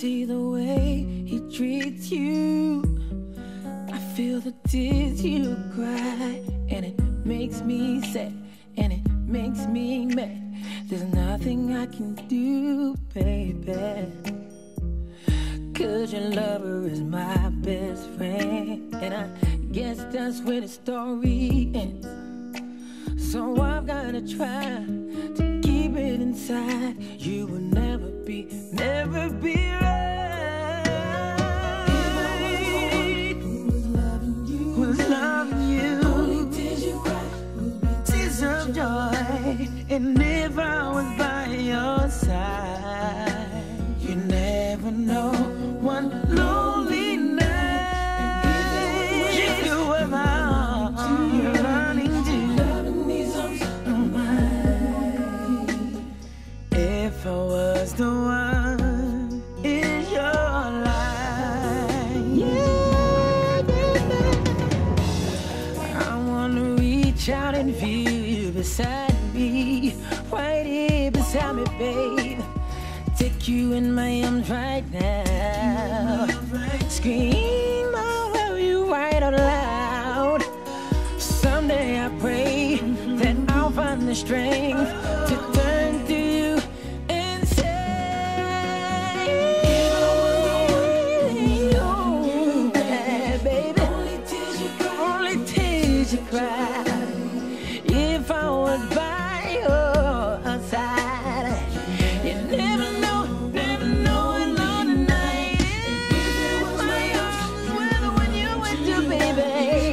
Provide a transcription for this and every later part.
see the way he treats you. I feel the tears you cry, and it makes me sad, and it makes me mad. There's nothing I can do, baby, 'cause your lover is my best friend, and I guess that's where the story ends. So I've gotta try to keep it inside. You will never be right. Who's loving you? Only tears you cry will be tears of joy. And if I was by your side, you never know one lonely night. If you were my arms, you're running to loving these arms of mine. If I was the one in your life, I wanna reach out and feel you beside me, right here beside me, babe. Take you in my arms right now. Scream, I'll love you right out loud. Someday I pray that I'll find the strength to turn to you and say, oh, baby, only tears you cry, only tears you cry. If I was by your side, you never know alone tonight. My arms were the one you went to, baby.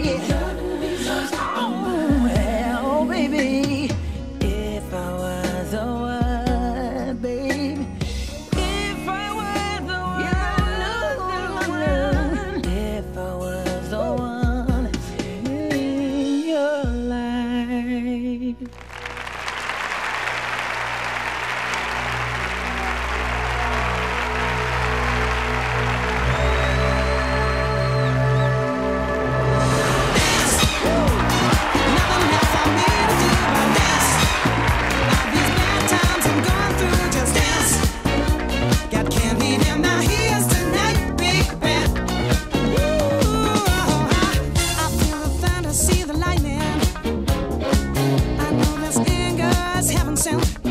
Oh, well, baby, if I was the one, baby, if I was the one, if I was the one in your life. See the lightning. I know this anger's heaven sent.